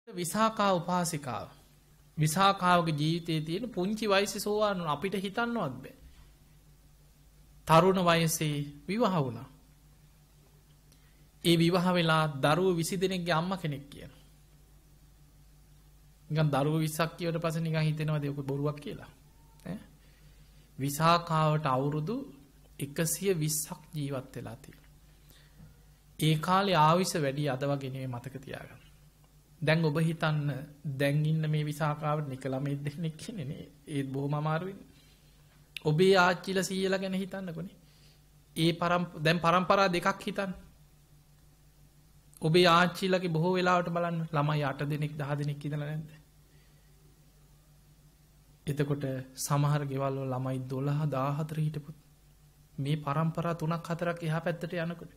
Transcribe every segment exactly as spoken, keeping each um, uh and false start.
විසාකා උපාසිකාව විසාකාවගේ ජීවිතයේ තියෙන පුංචි වයසේ සෝවාන් වුණා අපිට හිතන්නවත් බෑ. තරුණ වයසේ විවාහ වුණා. ඒ විවාහ වෙලා දරුවෝ විසි දෙනෙක්ගේ අම්මා කෙනෙක් කියනවා. නිකන් දරුවෝ විස්සක් කියවට පස්සේ නිකන් හිතෙනවද ඔක බොරුවක් කියලා. ඈ විසාකාවට අවුරුදු එකසිය විස්සක් ජීවත් වෙලා තියෙනවා. ඒ කාලේ ආයුෂ වැඩි අද වගේ නෙමෙයි මතක තියාගන්න. දැන් ඔබ හිතන්න දැන් ඉන්න මේ විසාකාවට නිකලමේ දෙන්නෙක් ඉන්නේ නේ. ඒත් බොහොම අමාරුයි. ඔබේ ආච්චිලා සීයලා ගැන හිතන්නකොනේ. ඒ පරම් දැන් පරම්පරා දෙකක් හිතන්න. ඔබේ ආච්චිලාගේ බොහෝ වෙලාවට බලන්න ළමයි අට දෙනෙක් දහ දෙනෙක් ඉඳලා නැද්ද? එතකොට සමහර ගෙවල් වල ළමයි දොළහ දාහතර හිටපු මේ පරම්පරා තුනක් හතරක් එහා පැත්තට යනකොට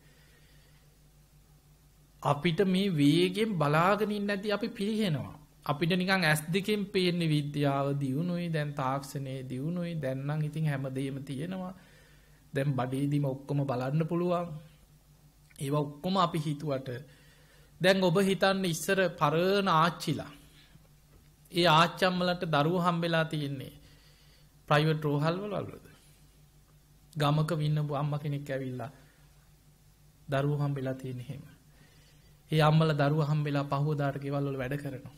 අපිට මේ වේගෙන් බලාගෙන ඉන්න නැති අපි පිරිහෙනවා. අපිට නිකන් ඇස් දෙකෙන් පේන්නේ විද්‍යාව දියුණුයි, දැන් තාක්ෂණයේ දියුණුයි, දැන් නම් ඉතින් හැමදේම තියෙනවා. දැන් බඩේදීම ඔක්කොම බලන්න පුළුවන්. ඒවා ඔක්කොම අපි හිතුවට දැන් ඔබ හිතන්න ඉස්සර පරණ ආච්චිලා. ඒ ආච්චම්මලට දරුවෝ හම්බෙලා තියෙන්නේ ප්‍රයිවට් රෝහල් වලද? ගමක වින්නපු අම්මා කෙනෙක් ඇවිල්ලා දරුවෝ හම්බෙලා තියෙන්නේ එහෙම. ඒ අම්මලා දරුවා හම්බෙලා පහුවදාට ගෙවල් වල වැඩ කරනවා.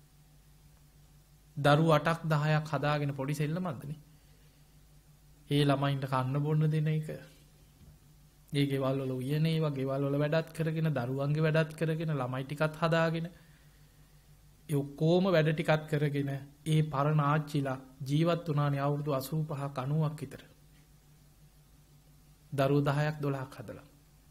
දරුවෝ අටක් දහයක් හදාගෙන පොඩි සෙල්ලමක්දනේ. ඒ ළමයින්ට කන්න බොන්න දෙන එක. ඒ ගෙවල් වල උයන ඒවා ගෙවල් වල වැඩත් කරගෙන දරුවන්ගේ වැඩත් කරගෙන ළමයි ටිකත් හදාගෙන ඒ ඔක්කොම වැඩ ටිකත් කරගෙන ඒ පරණ ආච්චිලා ජීවත් වුණානේ අවුරුදු අසූ පහක් අනූවක් විතර. දරුවෝ දහයක් දොළහක් හදලා.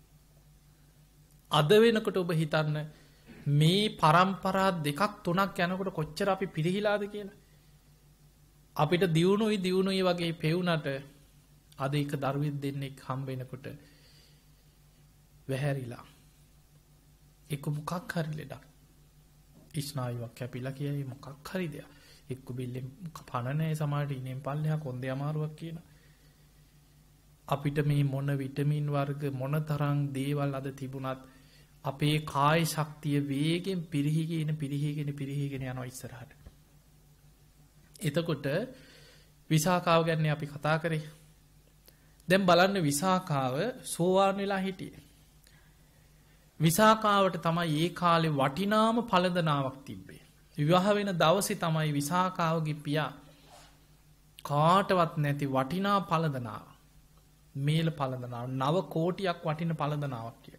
අද වෙනකොට ඔබ හිතන්න මේ පරම්පරා දෙකක් තුනක් යනකොට කොච්චර අපි පිරිහිලාද කියලා. අපිට දියුණුයි දියුණුයි වගේ පෙවුනට අද එක දරුවෙක් දෙන්නෙක් හම්බ වෙනකොට වැහැරිලා. එක්ක මොකක් හරි ලෙඩක්. ස්නායුවක් කැපිලා කියයි මොකක් හරි දෙයක්. එක්ක බිල්ලෙන් පණ නැහැ සමහරට ඉනෙන් පල්ලෙහා කොන්දේ අමාරුවක් කියනවා. අපිට මේ මොන විටමින් වර්ග මොන තරම් දේවල් අද තිබුණත් අපේ කාය ශක්තිය වේගෙන් පිරිහීගෙන පිරිහීගෙන පිරිහීගෙන යනවා ඉස්සරහට. එතකොට විසාකාව ගැන අපි කතා කරේ. දැන් බලන්න විසාකාව සෝවාන් වෙලා හිටියේ. විසාකාවට තමයි ඒ කාලේ වටිනාම පළඳනාවක් තිබ්බේ. විවාහ වෙන දවසේ තමයි විසාකාවගේ පියා කාටවත් නැති වටිනා පළඳනාව මේල පළඳනාව නව කෝටියක් වටින පළඳනාවක් කියලා.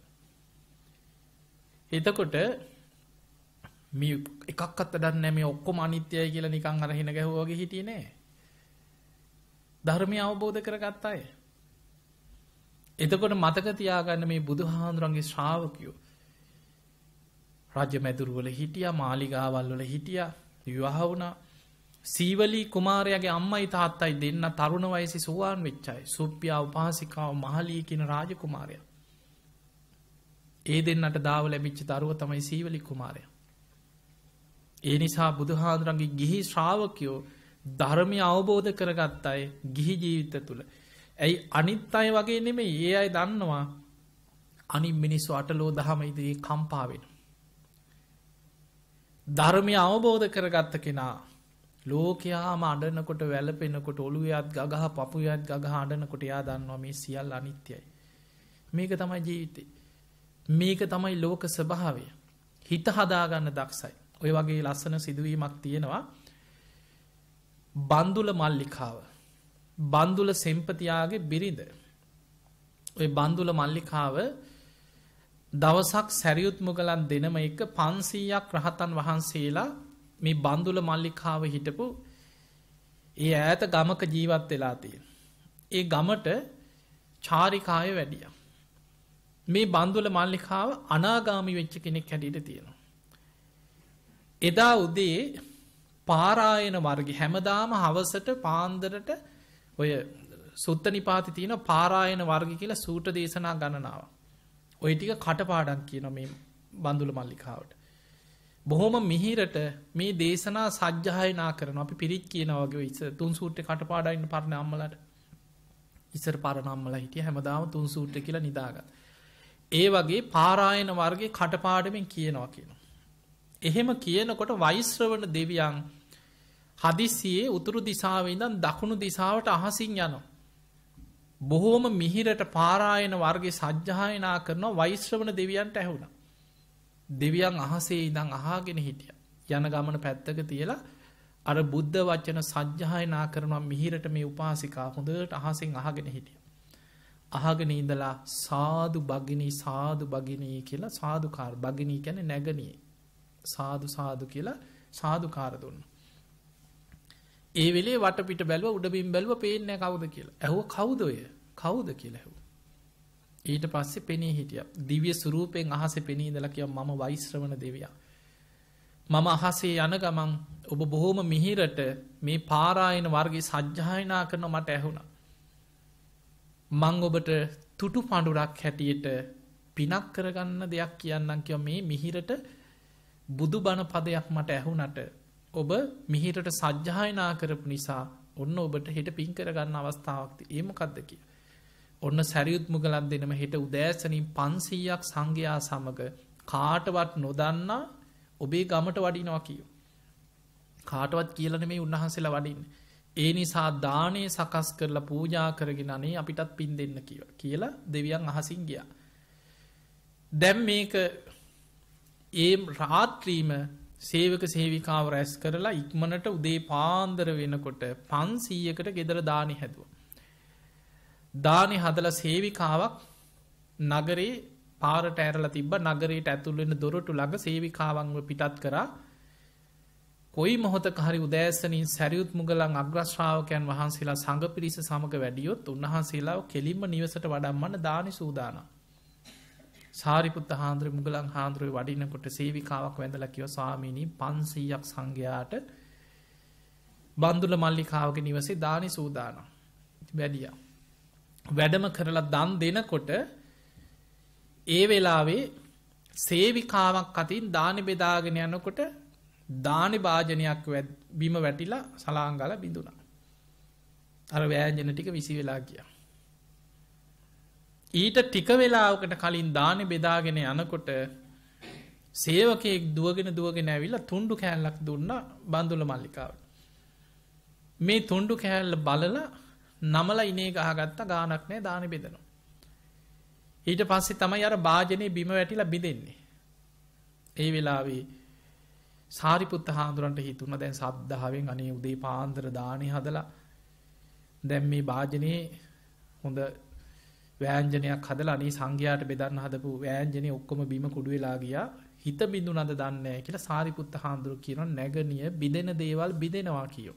එතකොට මේ එකක්වත් වැඩක් නැහැ මේ ඔක්කොම අනිත්‍යයි කියලා නිකන් අරහින ගැහුවා වගේ හිටියේ නෑ. ධර්මය අවබෝධ කරගත්ත අය. එතකොට මතක තියාගන්න මේ බුදුහාඳුරන්ගේ ශ්‍රාවකයෝ රාජ්‍ය මැදුරු වල හිටියා, මාලිගාවල් වල හිටියා, විවාහ වුණා. සීවලී කුමාරයාගේ අම්මයි තාත්තයි දෙන්න තරුණ වයසේ සෝවාන් වෙච්ච අය. සුප්පියා උපාසිකාව මහලී කියන රාජකුමාරයා. ඒ දෙන්නට දාව ලැබිච්ච දරුවා තමයි සීවලී කුමාරයා. ඒ නිසා බුදුහාඳුරන්ගේ ගිහි ශ්‍රාවකයෝ ධර්මය අවබෝධ කරගත්ත අය ගිහි ජීවිත තුළ. ඇයි අනිත් අය වගේ නෙමෙයි. ඒ අය දන්නවා අනිත් මිනිස්සු අටලෝ දහම ඉදිරියේ කම්පා වෙනවා. ධර්මය අවබෝධ කරගත්ත කෙනා ලෝකයාම අඬනකොට වැළපෙනකොට ඔළුවේත් ගගහ පපුවේත් ගගහ අඬනකොට එයා දන්නවා මේ සියල්ල අනිත්‍යයි. මේක තමයි ජීවිතේ. මේක තමයි ලෝක ස්වභාවය. හිත හදාගන්න දක්ෂයි. ඔය වගේ ලස්සන සිදුවීමක් තියෙනවා. බන්දුල මල්ලිකාව. බන්දුල සෙම්පතියාගේ බිරිඳ. ඔය බන්දුල මල්ලිකාව දවසක් සැරියුත් මුගලන් දෙනම එක පන්සීයක් රහතන් වහන්සේලා මේ බන්දුල මල්ලිකාව හිටපු ඒ ඈත ගමක ජීවත් වෙලා තියෙන. ඒ ගමට චාරිකාය වැඩියා. මේ බන්දුල මල්ලිකාව අනාගාමි වෙච්ච කෙනෙක් හැටියට තියෙනවා. එදා උදේ පාරායන වර්ගය හැමදාම හවසට පාන්දරට ඔය සුත්ත නිපාති තියෙන පාරායන වර්ග කියලා සූට දේශනා ගණනාව. ඔය ටික කටපාඩම් කියන මේ බන්දුල මල්ලිකාවට. බොහොම මිහිරට මේ දේශනා සජ්ජායනා කරනවා. අපි පිරිත් කියනවා වගේ ඉස්සර තුන් සූත්‍රේ කටපාඩම් ඉන්න පරණ අම්මලාට. ඉස්සර පරණ අම්මලා හිටිය හැමදාම තුන් සූත්‍රේ කියලා නිදාගන්න. ඒ වගේ පාරායන වර්ගයේ කටපාඩමින් කියනවා කියනවා. එහෙම කියනකොට වෛශ්‍රවණ දෙවියන් හදිසියේ උතුරු දිසාවේ ඉඳන් දකුණු දිසාවට අහසින් යනවා. බොහෝම මිහිරට පාරායන වර්ගයේ සජ්ජායනා කරනවා වෛශ්‍රවණ දෙවියන්ට ඇහුණා. දෙවියන් අහසේ ඉඳන් අහගෙන හිටියා. යන ගමන පැත්තක තියලා අර බුද්ධ වචන සජ්ජායනා කරනවා මිහිරට මේ උපාසිකා හොඳට අහසෙන් අහගෙන හිටියා. අහගෙන ඉඳලා සාදු භගිනී සාදු භගිනී කියලා සාදුකාර භගිනී කියන්නේ නැගණියේ. සාදු සාදු කියලා සාදුකාර දුන්නා. ඒ වෙලේ වටපිට බැලුවා උඩබිම් බැලුවා පේන්නේ නැහැ කවුද කියලා. ඇහුවා කවුද ඔය? කවුද කියලා ඇහුවා. ඊට පස්සේ පෙනී හිටියා. දිව්‍ය ස්වරූපයෙන් අහසේ පෙනී ඉඳලා කිව්වා මම වෛශ්‍රවණ දෙවියා. මම අහසේ යන ගමන් ඔබ බොහොම මිහිරට මේ පාරායන වර්ගයේ සජ්ජායනා කරන මට ඇහුණා. මං ඔබට තුටු පඳුරක් හැටියට පිනක් කරගන්න දෙයක් කියන්නම් කිව්වා මේ මිහිරට බුදුබණ පදයක් මට ඇහුණට ඔබ මිහිරට සජ්ජායනා කරපු නිසා ඔන්න ඔබට හෙට පින් කරගන්න අවස්ථාවක් තියෙනවා. ඒ මොකද්ද කියලා. ඔන්න සරියුත් මුගලන් දෙනම හෙට උදෑසනින් පන්සීයක් සංඝයා සමග කාටවත් නොදන්නා ඔබේ ගමට වඩිනවා කියෝ. කාටවත් කියලා නෙමෙයි උන්වහන්සේලා වඩින්නේ. ඒ නිසා දානේ සකස් කරලා පූජා කරගෙන අනේ අපිටත් පින් දෙන්න කියලා. කියලා දෙවියන් අහසින් ගියා. දැන් මේක ඒ රාත්‍රීම සේවක සේවිකාව රැස් කරලා ඉක්මනට උදේ පාන්දර වෙනකොට පන්සීයකට ගෙදර දානි හැදුවා. දානි හදලා සේවිකාවක් නගරේ පාරට ඇරලා තිබ්බ නගරයට ඇතුල් වෙන දොරටු ළඟ සේවිකාවන්ව පිටත් කරා. කොයි මොහොතක හරි උදෑසනින් සරියුත් මුගලන් අග්‍ර ශ්‍රාවකයන් වහන්සේලා සංඝ පිරිස සමග වැඩියොත් උන්වහන්සේලාව කෙලින්ම නිවසට වඩම්මන්න දානි සූදානම්. සාරිපුත්ත හාමුදුරුවෝ මුගලන් හාමුදුරුවෝ වඩිනකොට සේවිකාවක් වැඳලා කිව්වා ස්වාමීනි පන්සීයක් සංඝයාට බන්දුල මල්ලිකාවගේ නිවසේ දානි සූදානම්. වැඩියා. වැඩම කරලා දන් දෙනකොට ඒ වෙලාවේ සේවිකාවක් අතින් දානි බෙදාගෙන යනකොට දානි භාජනයක් බිම වැටිලා සලාං ගාලා බිඳුණා. අර වෑංජන ටික විසි වෙලා ගියා. ඊට ටික වෙලාවකට කලින් දානි බෙදාගෙන යනකොට සේවකයෙක් දුවගෙන දුවගෙන ඇවිල්ලා තුණ්ඩු කෑල්ලක් දුන්නා බන්දුල මල්ලිකාවට. මේ තුණ්ඩු කෑල්ල බලලා නමලා ඉනේ ගහගත්ත ගානක් නැහැ දානි බෙදනවා. ඊට පස්සේ තමයි අර භාජනේ බිම වැටිලා බිඳෙන්නේ. ඒ වෙලාවේ සාරිපුත්ත හාමුදුරන්ට හිතුණා දැන් සද්ධාවෙන් අනේ උදේ පාන්දර දානේ හදලා දැන් මේ භාජනේ හොඳ වෑංජනයක් හදලා අනේ සංඝයාට බෙදන්න හදපු වෑංජනේ ඔක්කොම බිම කුඩු වෙලා ගියා. හිත බිඳුනද දන්නේ නැහැ කියලා සාරිපුත්ත හාමුදුරු කියනවා නැගණිය බිඳෙන දේවල් බිඳෙනවා කියෝ.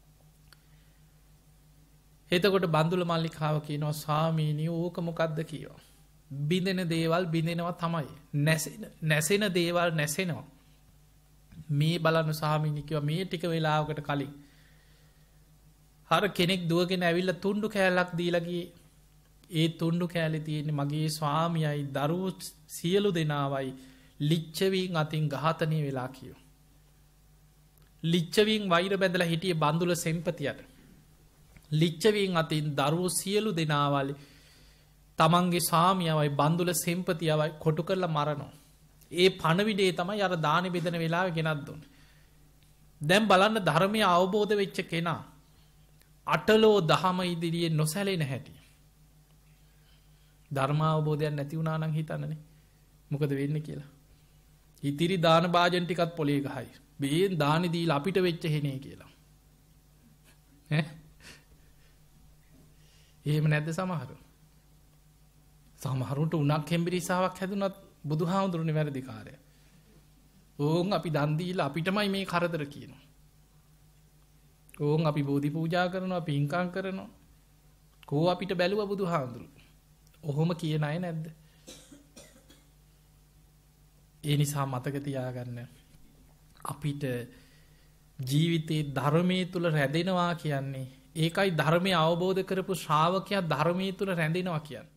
එතකොට බන්දුල මල්ලිකාව කියනවා ස්වාමීනි ඕක මොකද්ද කියෝ. බිඳෙන දේවල් බිඳෙනවා තමයි. නැසෙන නැසෙන දේවල් නැසෙනවා. මේ බලන්න ස්වාමීනි කිව්වා මේ ටික වෙලාවකට කලින් හර කෙනෙක් දුවගෙන ඇවිල්ලා තුණ්ඩු කෑල්ලක් දීලා ගියේ. ඒ තුණ්ඩු කෑල්ලේ තියෙන්නේ මගේ ස්වාමියයි දරුවෝ සියලු දෙනාවයි ලිච්ඡවීන් අතින් ඝාතනය වෙලා කියෝ. ලිච්ඡවීන් වෛර බැඳලා හිටියේ බන්දුල සෙන්පතියට. ලිච්ඡවීන් අතින් දරුවෝ සියලු දෙනාවල් තමන්ගේ ස්වාමියවයි බන්දුල සෙන්පතියවයි කොටු කරලා මරනවා. ඒ පණවිඩේ තමයි අර දානි බෙදෙන වෙලාවේ ගෙනත් දුන්නේ. දැන් බලන්න ධර්මය අවබෝධ වෙච්ච කෙනා අටලෝ දහම ඉදිරියේ නොසැලෙන හැටි. ධර්ම අවබෝධයක් නැති වුණා නම් හිතන්නනේ මොකද වෙන්නේ කියලා. ඉතිරි දාන භාජන ටිකත් පොලේ ගහයි. බේන් දානි දීලා අපිට වෙච්ච හේනේ කියලා. ඈ එහෙම නැද්ද සමහරු? සමහරුන්ට උණක් හෙම්බිරිසාවක් හැදුනත් බුදුහාමුදුරුවනේ වැරදි කාර්යය. ඕන් අපි දන් දීලා අපිටමයි මේ කරදර කියනවා. ඕන් අපි බෝධි පූජා කරනවා, පින්කම් කරනවා. කෝ අපිට බැලුවා බුදුහාමුදුරුවෝ. ඔහොම කියන අය නැද්ද? ඒ නිසා මතක තියාගන්න අපිට ජීවිතේ ධර්මයේ තුල රැඳෙනවා කියන්නේ ඒකයි ධර්මය අවබෝධ කරපු ශ්‍රාවකයා ධර්මයේ තුල රැඳෙනවා කියන්නේ.